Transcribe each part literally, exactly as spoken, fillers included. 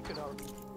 look at our...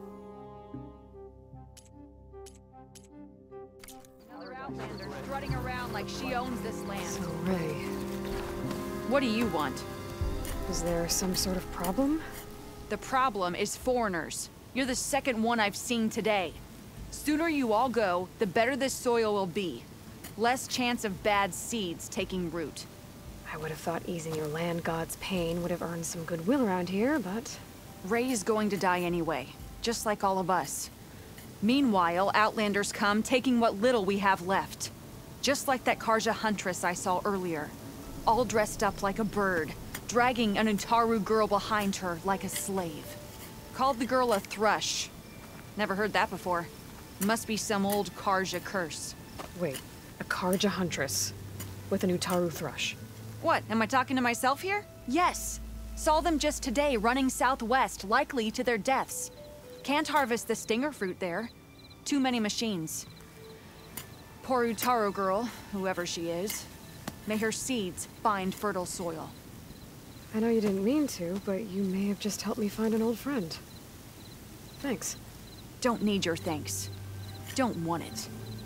Another Outlander strutting around like she owns this land. So, Ray, What do you want? is there some sort of problem? The problem is foreigners. You're the second one I've seen today. Sooner you all go, the better this soil will be. Less chance of bad seeds taking root. I would have thought easing your land god's pain would have earned some goodwill around here, but... Ray is going to die anyway, just like all of us. Meanwhile, Outlanders come, taking what little we have left. Just like that Karja huntress I saw earlier. All dressed up like a bird, dragging an Utaru girl behind her like a slave. Called the girl a thrush. Never heard that before. Must be some old Karja curse. Wait, a Karja huntress with an Utaru thrush. What, am I talking to myself here? Yes. Saw them just today running southwest, likely to their deaths. Can't harvest the stinger fruit there. Too many machines. Poor Utaru girl, whoever she is. May her seeds find fertile soil. I know you didn't mean to, but you may have just helped me find an old friend. Thanks. Don't need your thanks. Don't want it.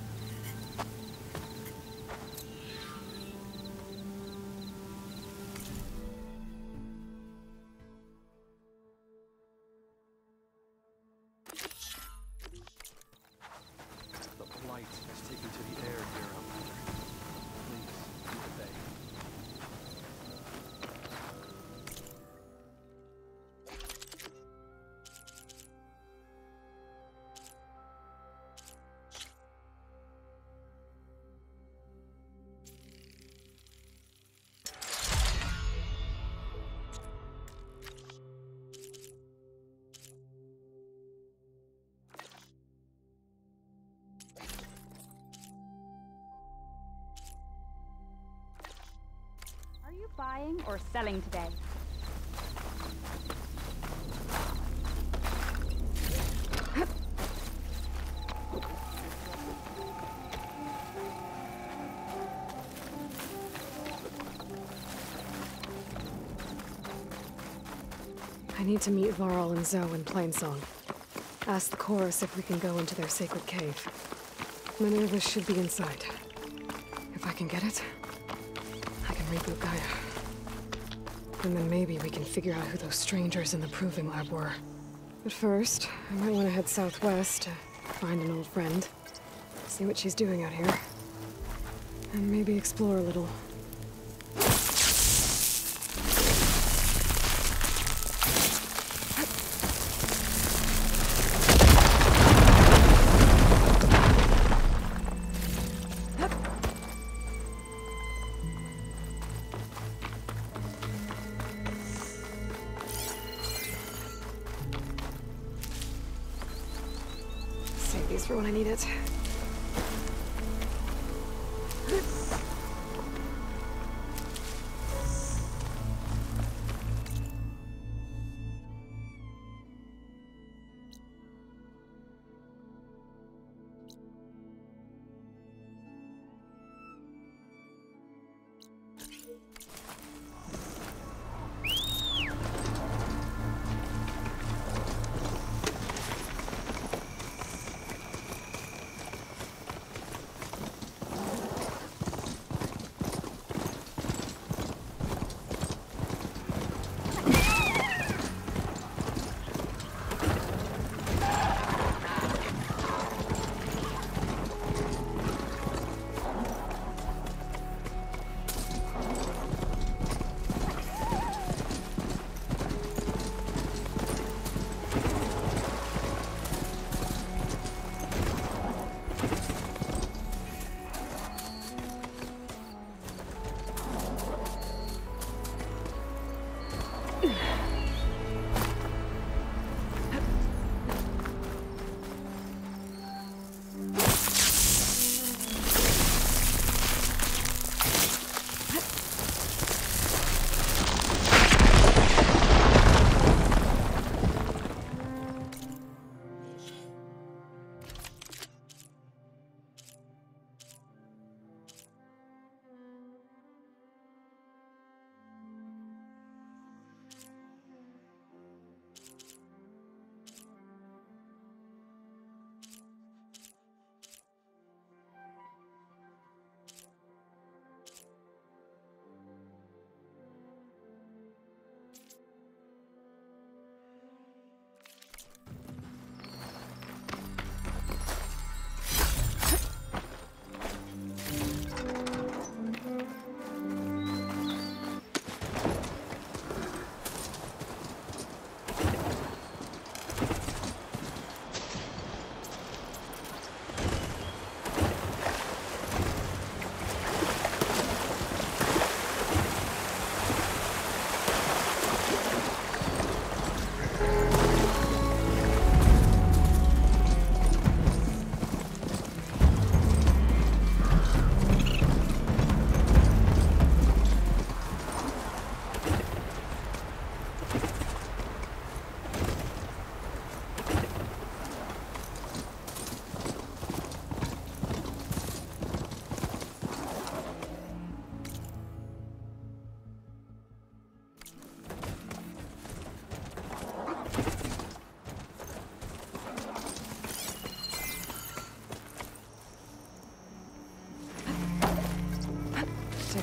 The blight has taken to the air here, Outlander. Please, keep at bay. Are you buying or selling today? I need to meet Varl and Zoe in Plainsong. Ask the chorus if we can go into their sacred cave. Minerva should be inside. If I can get it, I can reboot Gaia. And then maybe we can figure out who those strangers in the proving lab were. But first, I might want to head southwest to find an old friend. See what she's doing out here. And maybe explore a little. Save these for when I need it.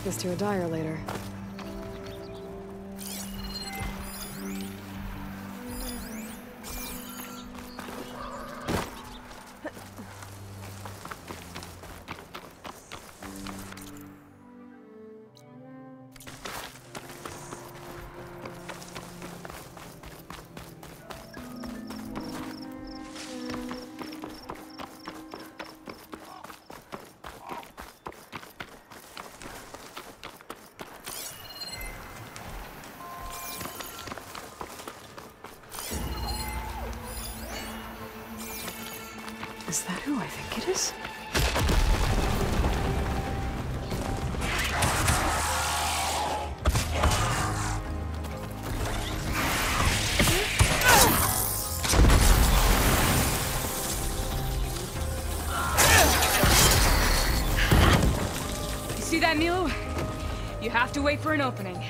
take this to a dyer later. Is that who I think it is? You see that, Milo? You have to wait for an opening.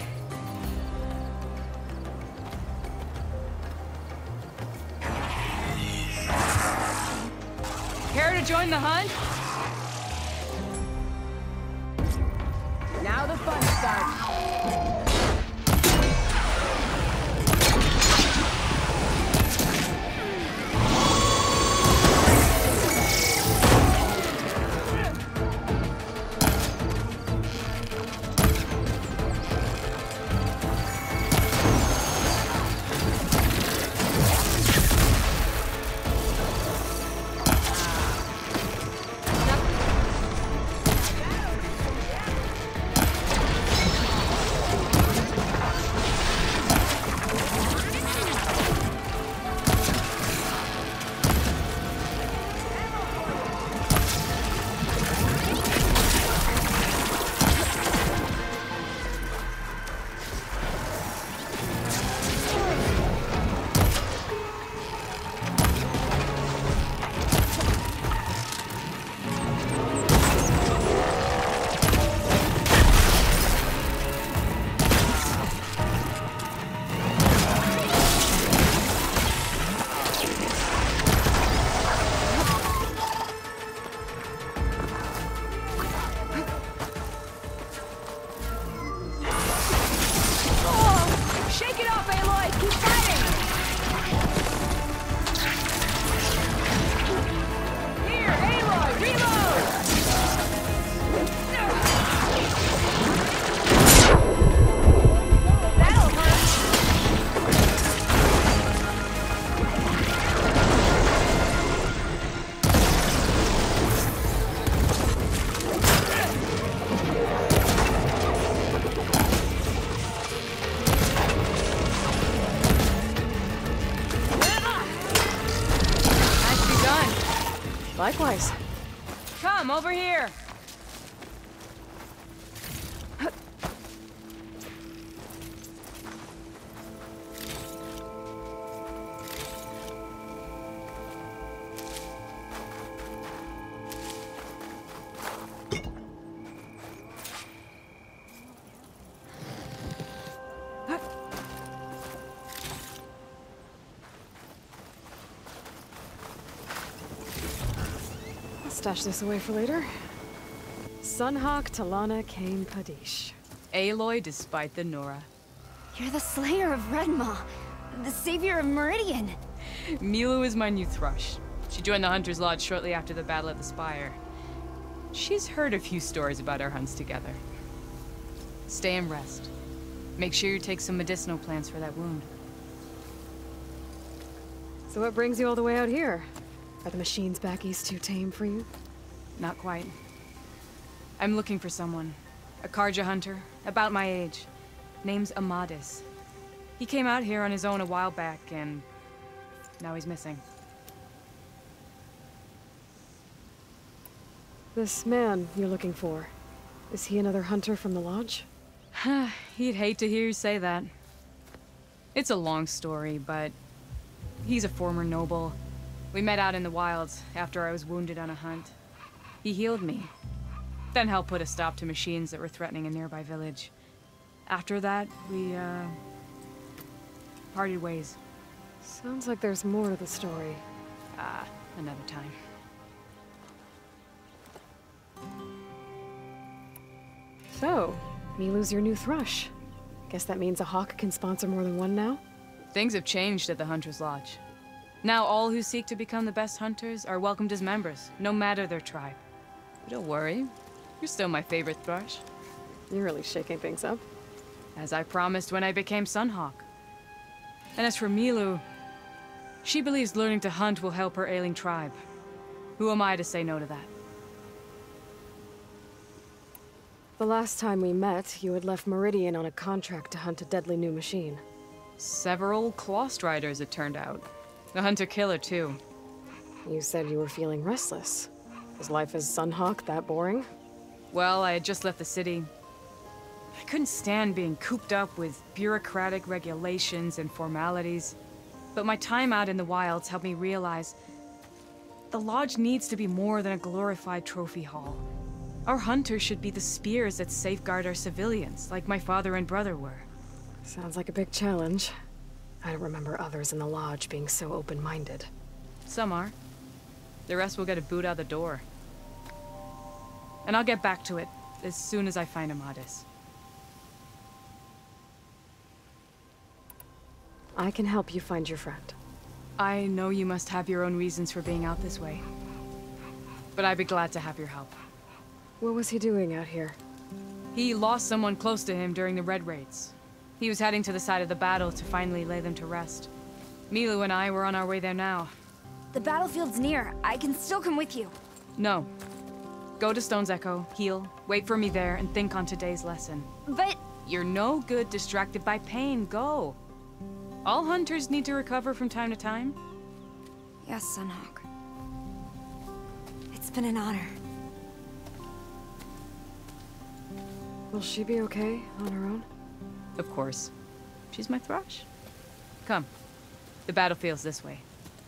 Care to join the hunt? Now the fun starts. Likewise. Come, over here! Stash this away for later. Sunhawk Talana Kane Padish. Aloy despite the Nora. You're the slayer of Redmaw, the savior of Meridian. Milo is my new thrush. She joined the Hunter's Lodge shortly after the Battle at the Spire. She's heard a few stories about our hunts together. Stay and rest. Make sure you take some medicinal plants for that wound. So what brings you all the way out here? Are the machines back east too tame for you? Not quite. I'm looking for someone. A Carja hunter, about my age. Name's Amadis. He came out here on his own a while back, and now he's missing. This man you're looking for, is he another hunter from the Lodge? He'd hate to hear you say that. It's a long story, but he's a former noble. We met out in the wilds after I was wounded on a hunt. He healed me, then helped put a stop to machines that were threatening a nearby village. After that, we, uh, parted ways. Sounds like there's more to the story. Ah, another time. So, Milu's your new thrush. Guess that means a hawk can sponsor more than one now? Things have changed at the Hunter's Lodge. Now all who seek to become the best hunters are welcomed as members, no matter their tribe. But don't worry, you're still my favorite thrush. You're really shaking things up. As I promised when I became Sunhawk. And as for Milu, she believes learning to hunt will help her ailing tribe. Who am I to say no to that? The last time we met, you had left Meridian on a contract to hunt a deadly new machine. Several Clawstriders, it turned out. A hunter-killer, too. You said you were feeling restless. Was life as Sunhawk that boring? Well, I had just left the city. I couldn't stand being cooped up with bureaucratic regulations and formalities. But my time out in the wilds helped me realize the Lodge needs to be more than a glorified trophy hall. Our hunters should be the spears that safeguard our civilians, like my father and brother were. Sounds like a big challenge. I don't remember others in the Lodge being so open-minded. Some are. The rest will get a boot out the door. And I'll get back to it as soon as I find Amadis. I can help you find your friend. I know you must have your own reasons for being out this way. But I'd be glad to have your help. What was he doing out here? He lost someone close to him during the Red Raids. He was heading to the side of the battle to finally lay them to rest. Milu and I were on our way there now. The battlefield's near. I can still come with you. No. Go to Stone's Echo, heal, wait for me there, and think on today's lesson. But... You're no good distracted by pain. Go. All hunters need to recover from time to time. Yes, Sunhawk. It's been an honor. Will she be okay on her own? Of course. She's my thrush. Come. The battlefield's this way.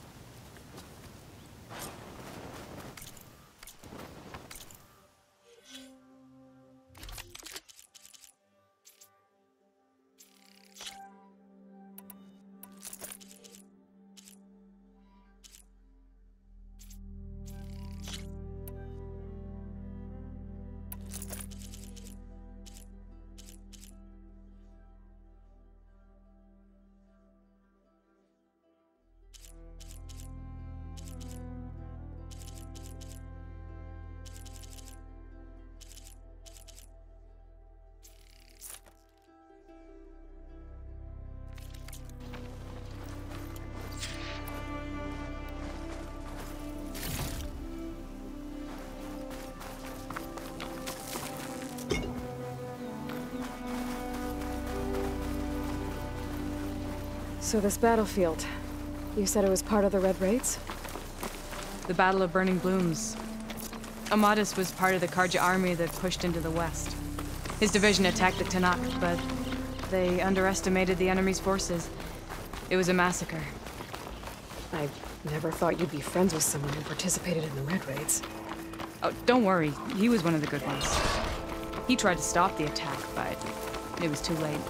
So this battlefield, you said it was part of the Red Raids? The Battle of Burning Blooms. Amadis was part of the Karja army that pushed into the west. His division attacked the Tanakh, but they underestimated the enemy's forces. It was a massacre. I never thought you'd be friends with someone who participated in the Red Raids. Oh, don't worry. He was one of the good ones. He tried to stop the attack, but it was too late.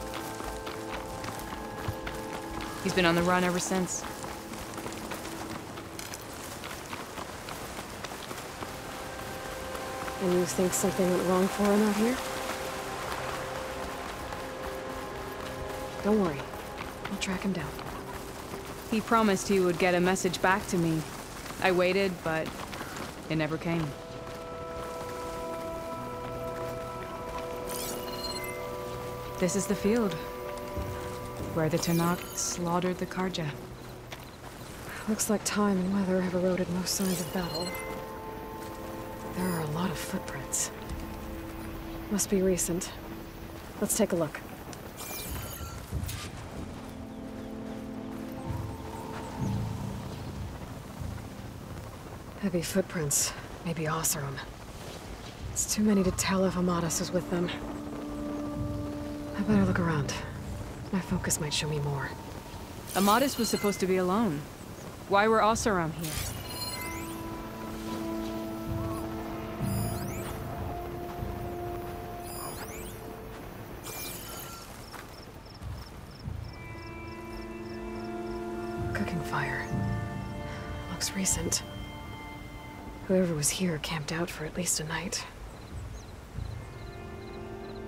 He's been on the run ever since. And you think something went wrong for him out here? Don't worry. I'll track him down. He promised he would get a message back to me. I waited, but it never came. This is the field, where the Tanakh slaughtered the Karja. Looks like time and weather have eroded most signs of battle. There are a lot of footprints. Must be recent. Let's take a look. Heavy footprints. Maybe Oseram. It's too many to tell if Amadis is with them. I better look around. My focus might show me more. Amadis was supposed to be alone. Why were Oseram here? Cooking fire. Looks recent. Whoever was here camped out for at least a night.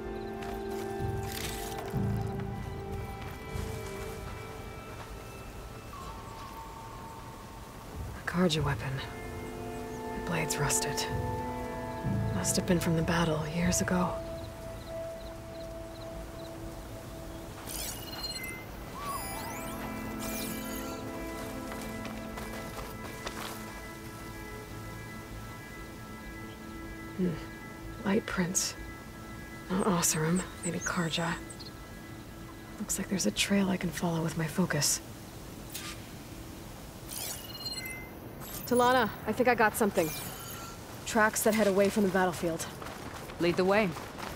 Karja weapon. The blade's rusted. Must have been from the battle years ago. Hmm. Light prints. Not Oseram, maybe Karja. Looks like there's a trail I can follow with my focus. Talana, I think I got something. Tracks that head away from the battlefield. Lead the way.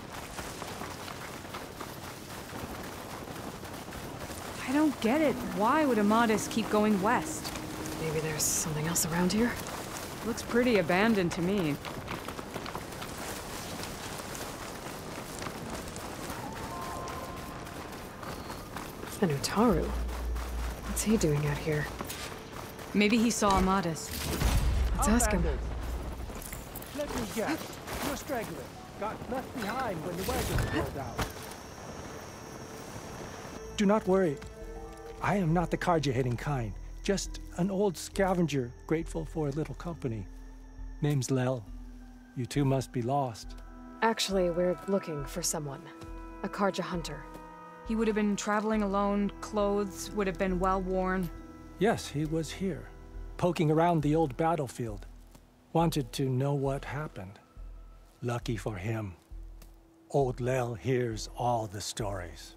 I don't get it. Why would Amadis keep going west? Maybe there's something else around here? Looks pretty abandoned to me. And Utaru. What's he doing out here? Maybe he saw Amadis. Let's ask him. Let me guess. You're straggler. Got left behind when the wagon rolled out. Do not worry. I am not the Karja-hating kind. Just an old scavenger grateful for a little company. Name's Lel. You two must be lost. Actually, we're looking for someone. A Karja hunter. He would have been traveling alone, clothes would have been well worn. Yes, he was here, poking around the old battlefield. Wanted to know what happened. Lucky for him, old Lel hears all the stories.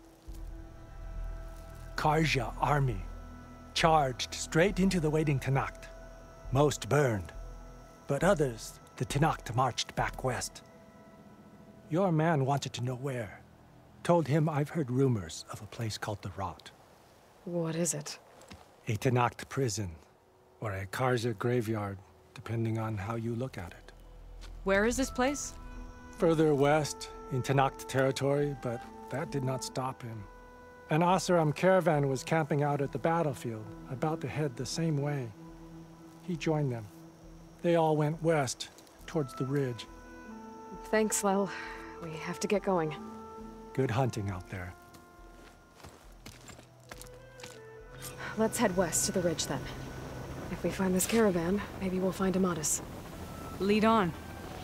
Karja army charged straight into the waiting Tenakth. Most burned, but others, the Tenakth marched back west. Your man wanted to know where. Told him I've heard rumors of a place called the Rot. What is it? A Tenakth prison, or a Karja graveyard, depending on how you look at it. Where is this place? Further west, in Tenakth territory, but that did not stop him. An Oseram caravan was camping out at the battlefield, about to head the same way. He joined them. They all went west, towards the ridge. Thanks, Lel. We have to get going. Good hunting out there. Let's head west to the ridge then. If we find this caravan, maybe we'll find Amadis. Lead on.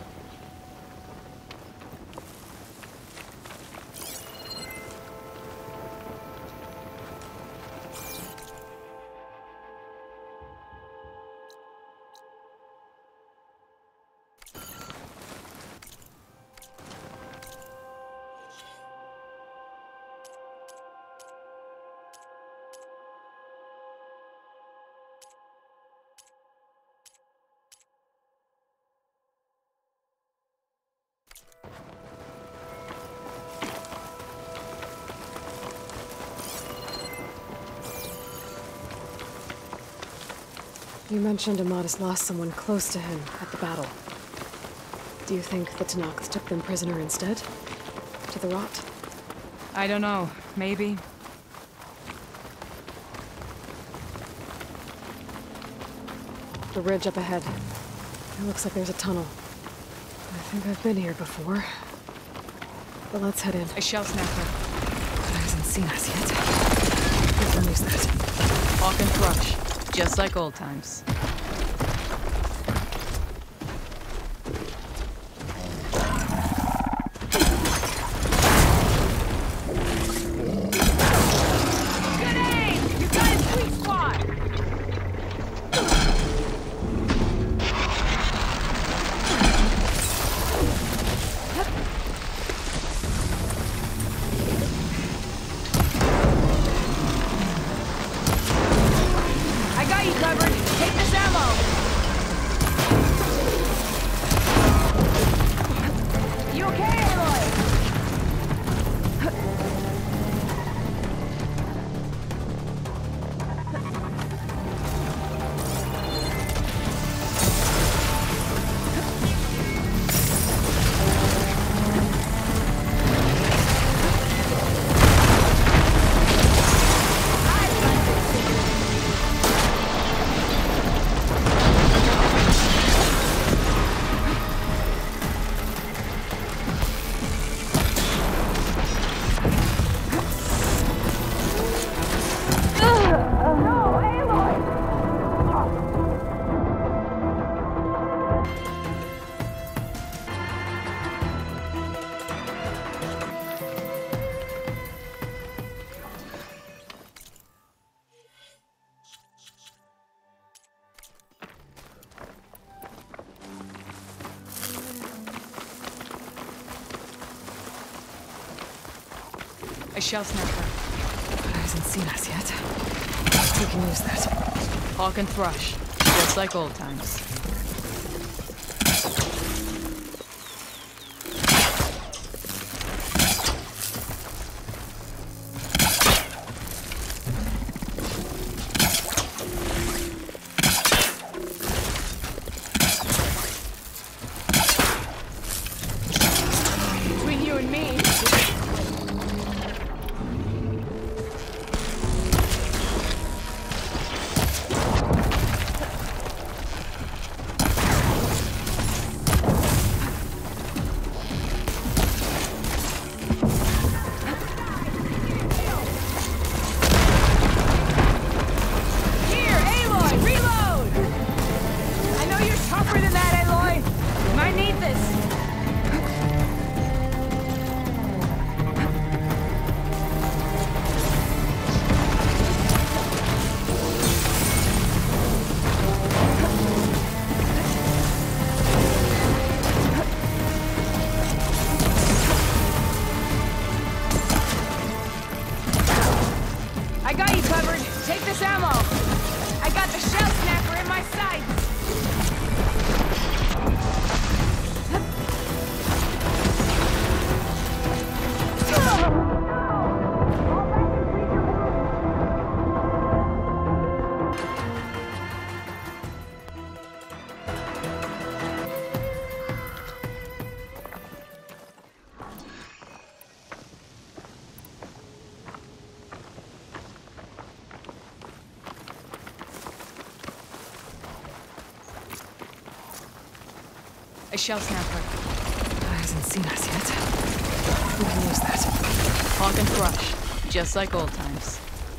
You mentioned Amadis lost someone close to him at the battle. Do you think the Tenakth took them prisoner instead? To the Rot? I don't know. Maybe. The ridge up ahead. It looks like there's a tunnel. I think I've been here before. But let's head in. A shell snapper. But hasn't seen us yet. We can use that. Hawk and thrush. Just like old times. A shell snapper. But it hasn't seen us yet. We can use that. Hawk and Thrush, just like old times. Between you and me. I got you covered. Take this ammo. I got the shell snapper in my sights. A shell snapper. It hasn't seen us yet. We can use that. Hawk and Thrush, just like old times.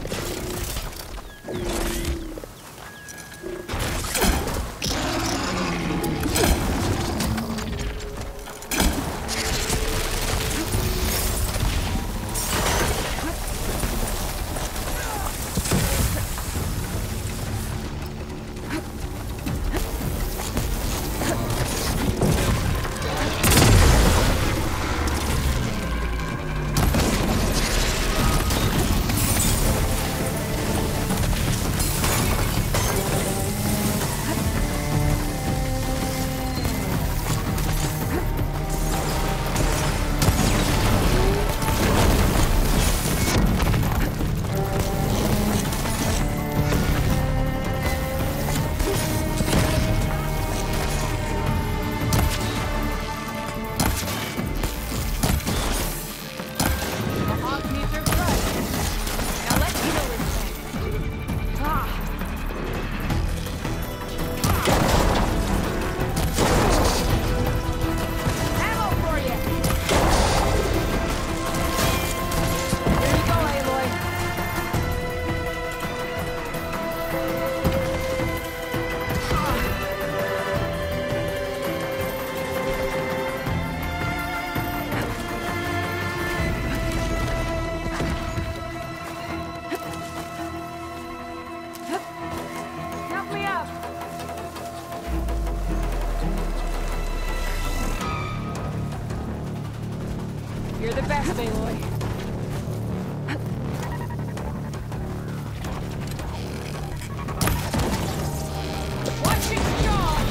You're the best, Aloy. Watch it charge!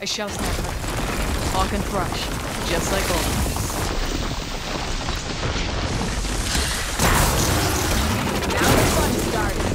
A shell snapper. Hawk and crush, just like always. Now the fun starts.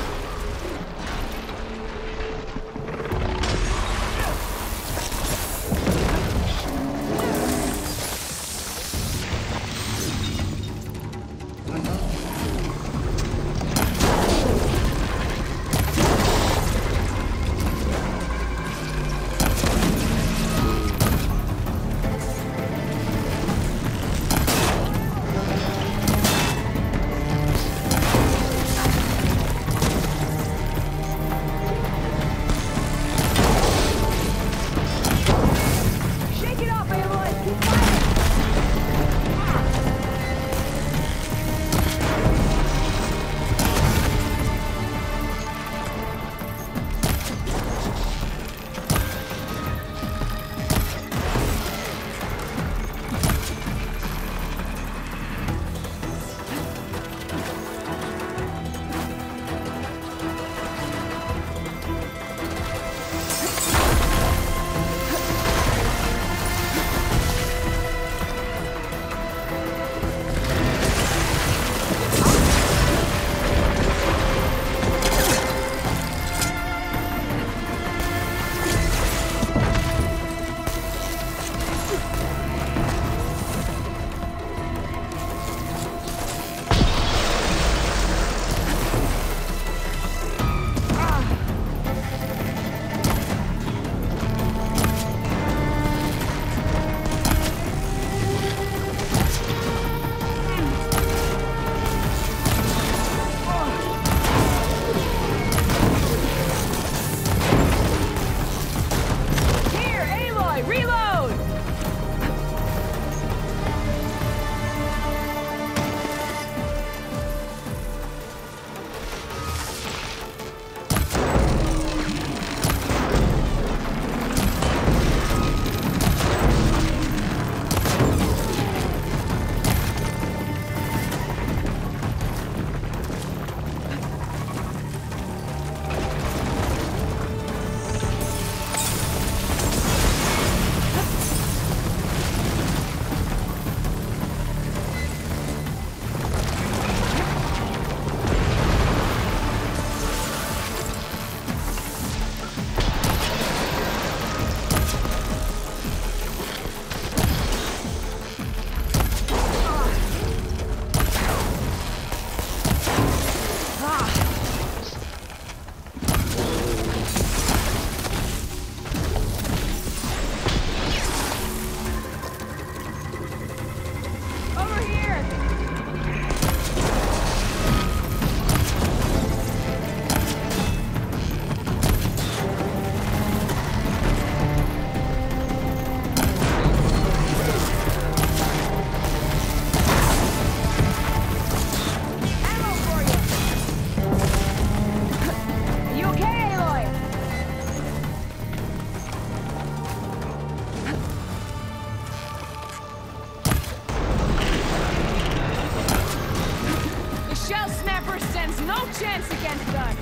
chance against us!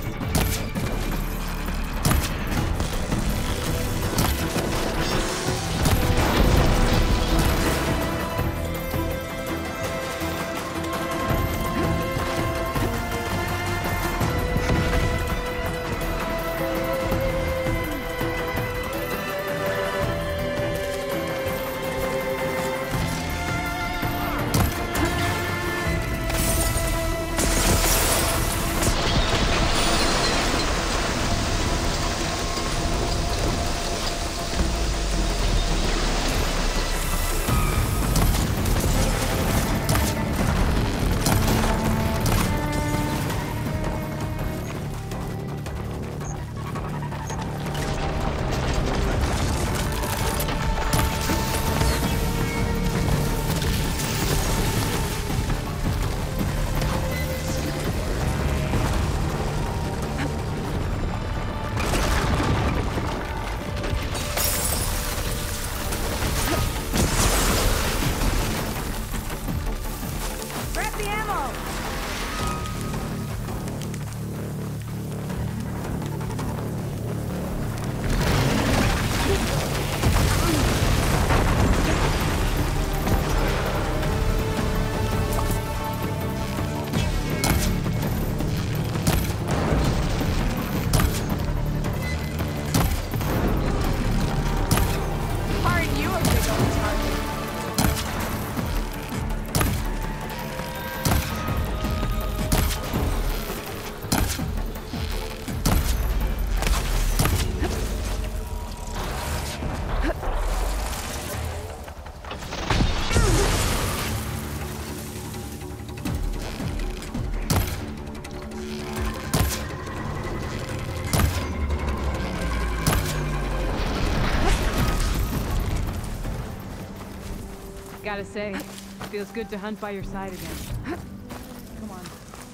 Gotta say, feels good to hunt by your side again. Come on.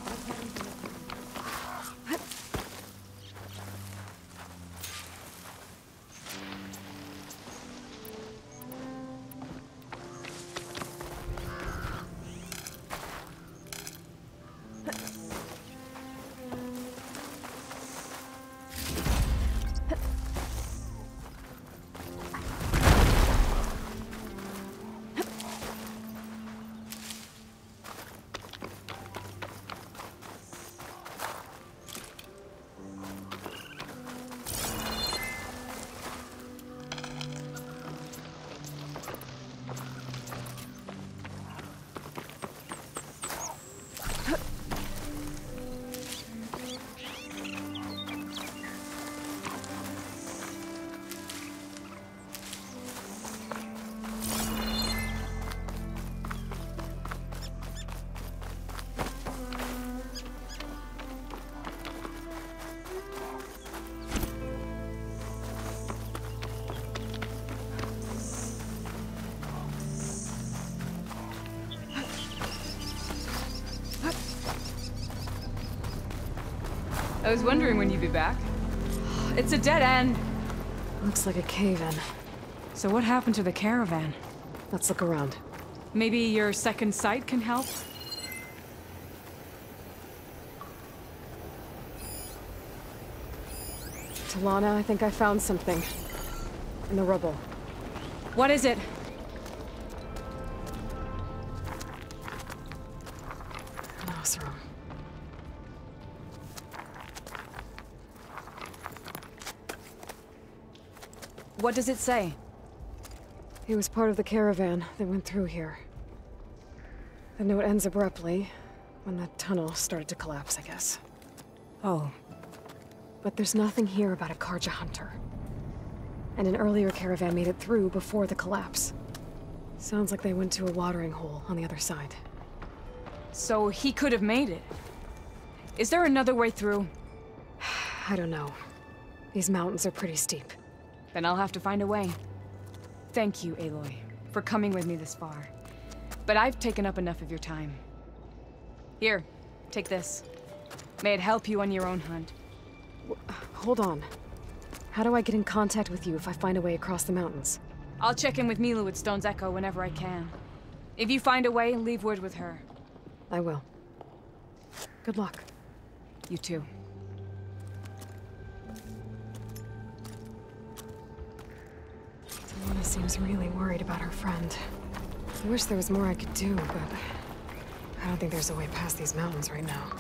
I was wondering when you'd be back. It's a dead end. Looks like a cave-in. So what happened to the caravan? Let's look around. Maybe your second sight can help? Talana, I think I found something. In the rubble. What is it? An Oseram. What does it say? He was part of the caravan that went through here. The note ends abruptly, when the tunnel started to collapse, I guess. Oh. But there's nothing here about a Karja hunter. And an earlier caravan made it through before the collapse. Sounds like they went to a watering hole on the other side. So he could have made it. Is there another way through? I don't know. These mountains are pretty steep. Then I'll have to find a way. Thank you, Aloy, for coming with me this far. But I've taken up enough of your time. Here, take this. May it help you on your own hunt. Hold on. How do I get in contact with you if I find a way across the mountains? I'll check in with Milu at Stone's Echo whenever I can. If you find a way, leave word with her. I will. Good luck. You too. Talana seems really worried about her friend. I wish there was more I could do, but I don't think there's a way past these mountains right now.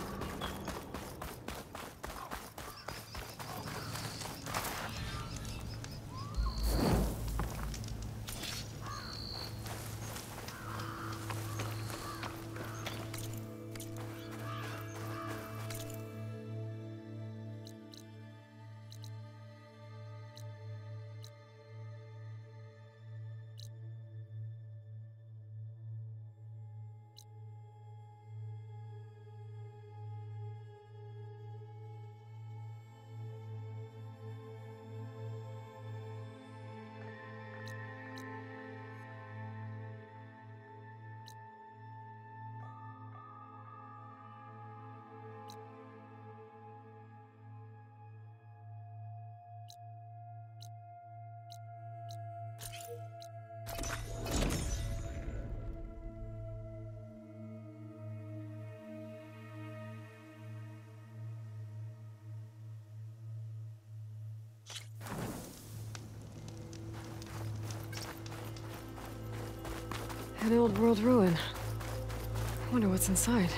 An old world ruin. I wonder what's inside.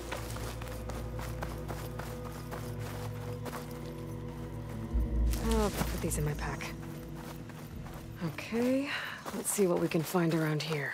I'll put these in my pack. Okay, let's see what we can find around here.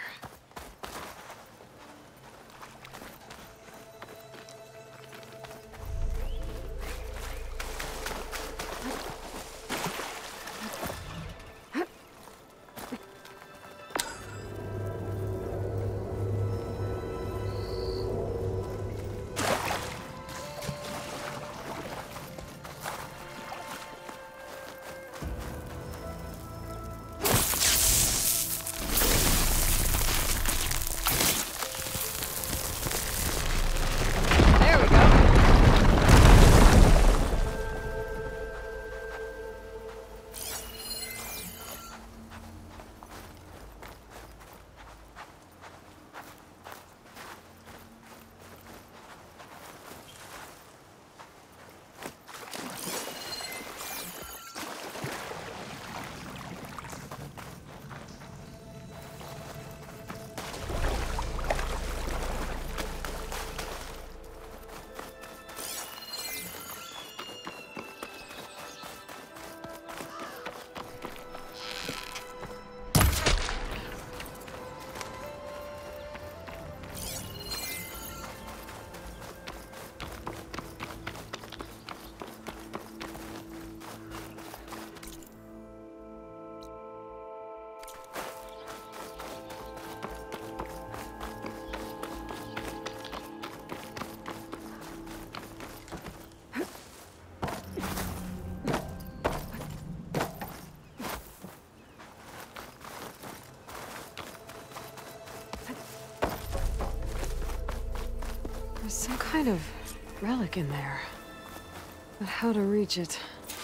There's some kind of relic in there. But how to reach it?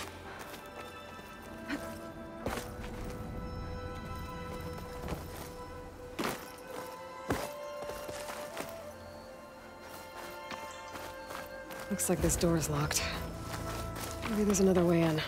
Looks like this door is locked. Maybe there's another way in.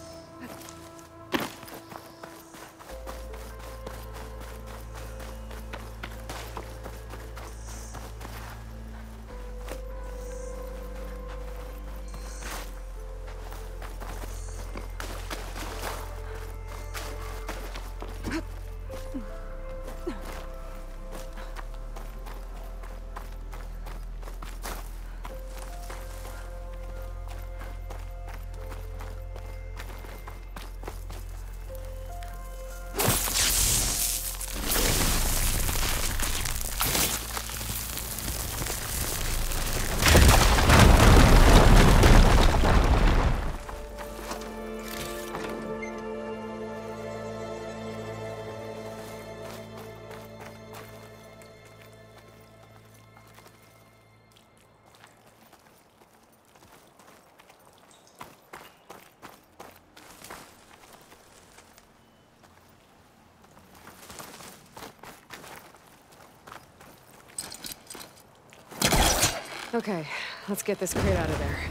Okay, let's get this crate out of there.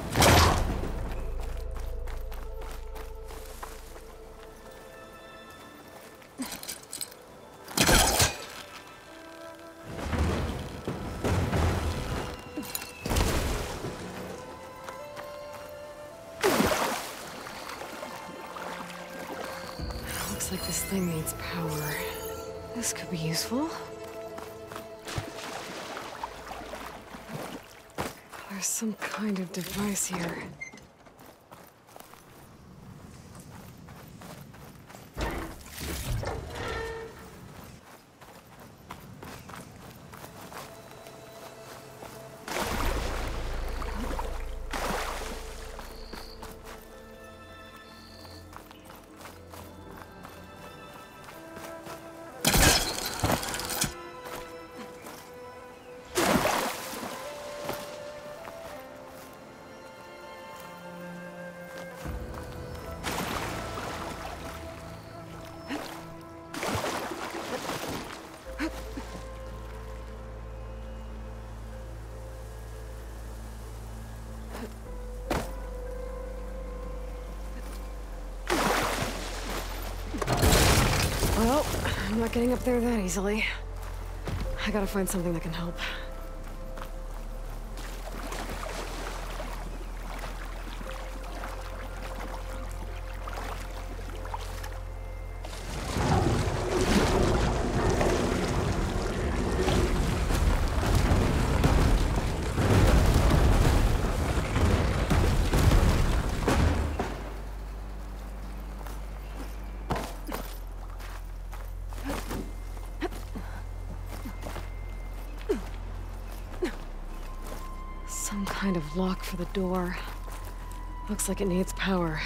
Looks like this thing needs power. This could be useful. There's some kind of device here. Well, I'm not getting up there that easily. I gotta find something that can help. Some kind of lock for the door. Looks like it needs power.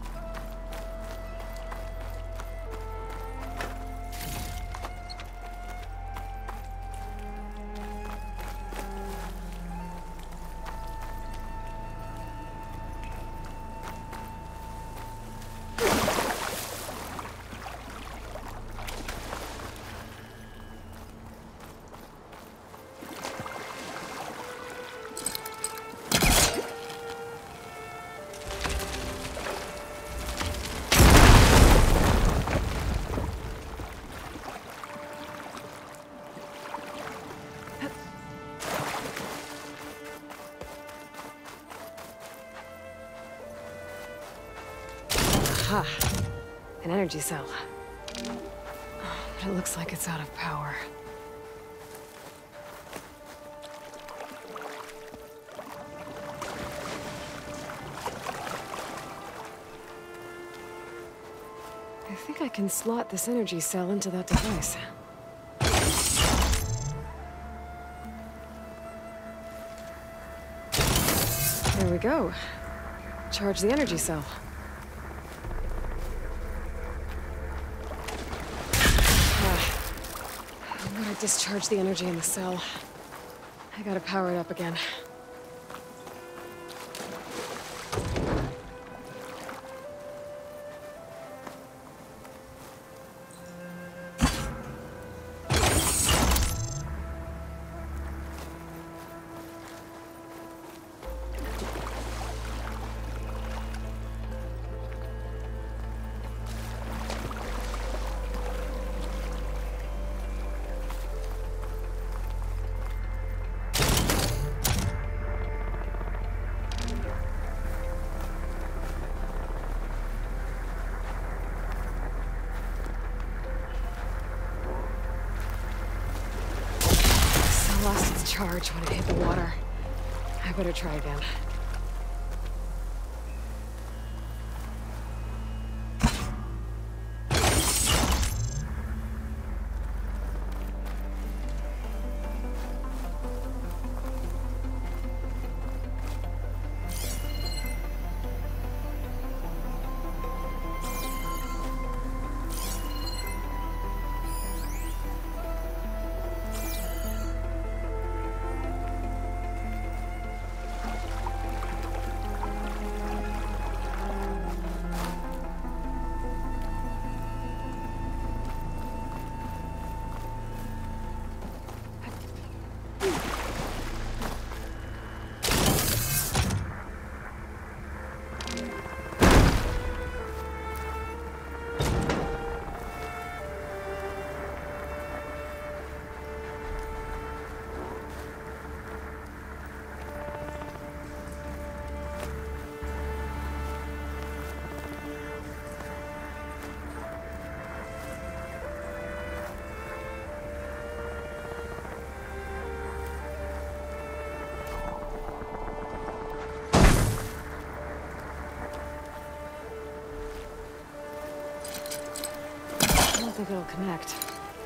Aha! An energy cell. But it looks like it's out of power. I think I can slot this energy cell into that device. There we go. Charge the energy cell. I'm gonna discharge the energy in the cell. I gotta power it up again. Lost its charge when it hit the water. I better try again. I don't think it'll connect.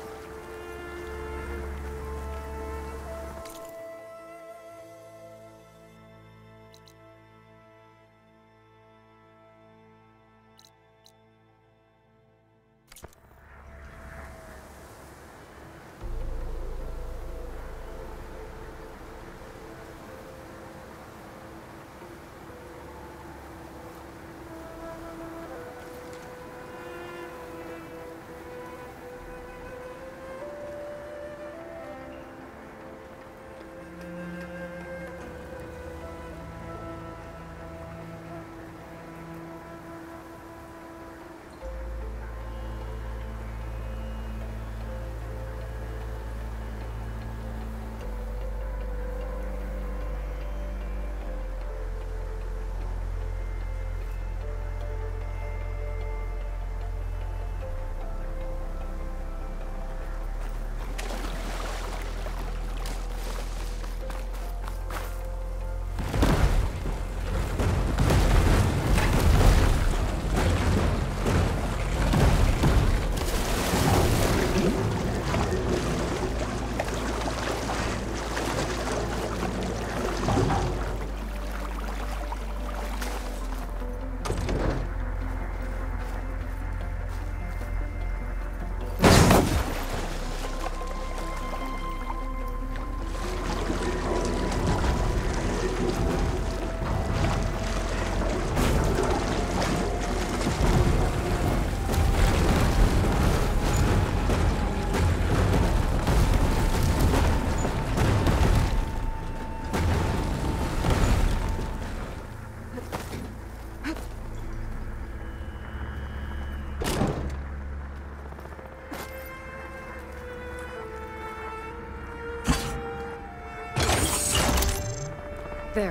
There.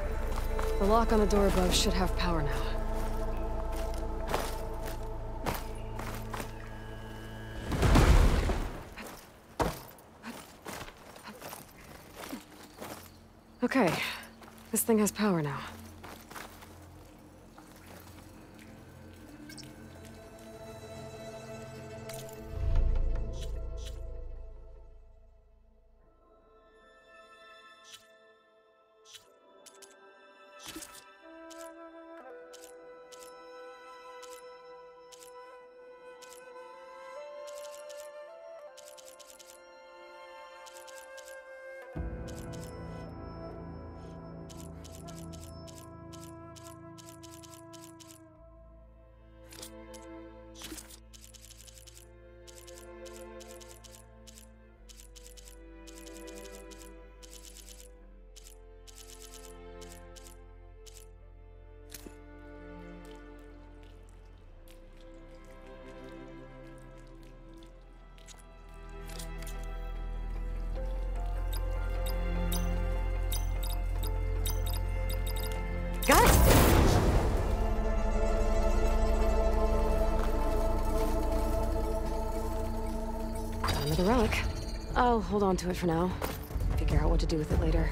The lock on the door above should have power now. Okay. This thing has power now. relic. I'll hold on to it for now. Figure out what to do with it later.